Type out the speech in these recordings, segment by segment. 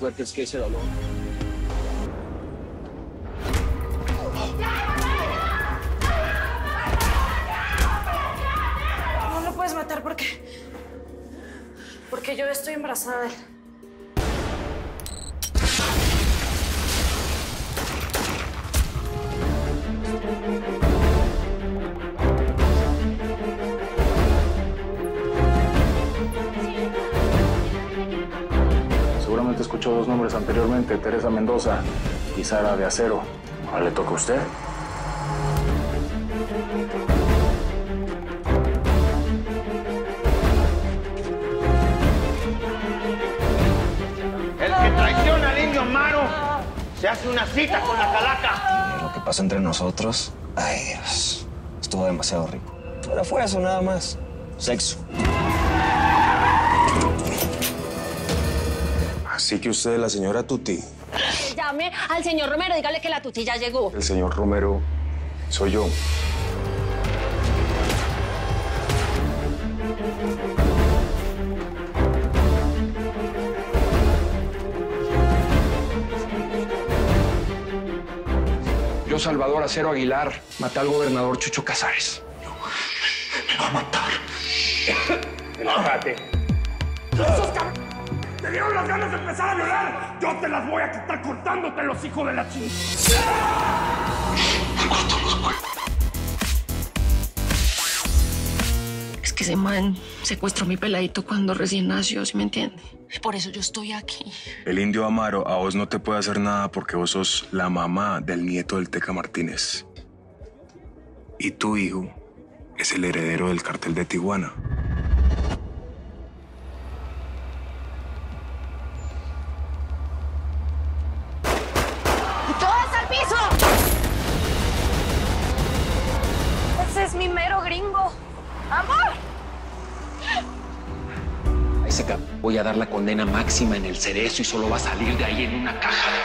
fuertes que ese dolor. No lo puedes matar porque yo estoy embarazada de él. Seguramente escuchó dos nombres anteriormente, Teresa Mendoza y Sara de Acero. Ahora le toca a usted. El que traiciona al indio Amaro se hace una cita con la calaca. Lo que pasó entre nosotros, ay Dios, estuvo demasiado rico. Ahora fue eso nada más, sexo. Así que usted es la señora Tuti. Llame al señor Romero, dígale que la Tuti ya llegó. El señor Romero soy yo. Yo, Salvador Acero Aguilar, maté al gobernador Chucho Casares. Me va a matar. Enójate. ¡Esos cabrones! ¡Te dieron las ganas de empezar a violar! ¡Yo te las voy a quitar cortándote los hijos de la chingada! Me corto los huevos. Es que ese man secuestró a mi peladito cuando recién nació, ¿sí me entiende? Por eso yo estoy aquí. El indio Amaro a vos no te puede hacer nada porque vos sos la mamá del nieto del Teca Martínez. Y tu hijo es el heredero del cartel de Tijuana. ¡Todas al piso! Ese es mi mero gringo. ¡Amor! A ese cabrón voy a dar la condena máxima en el Cerezo y solo va a salir de ahí en una caja de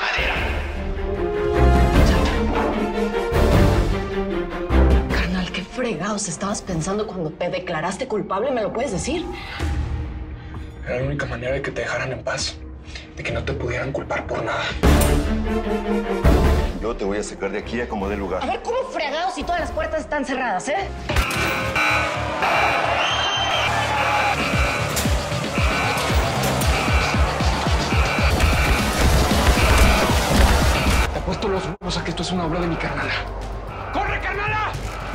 madera. Carnal, ¿qué fregados estabas pensando cuando te declaraste culpable? ¿Me lo puedes decir? Era la única manera de que te dejaran en paz, de que no te pudieran culpar por nada. Yo te voy a sacar de aquí a como dé lugar. A ver, ¿cómo fregados si todas las puertas están cerradas, eh? Te apuesto los huevos a que esto es una obra de mi carnala. ¡Corre, carnala!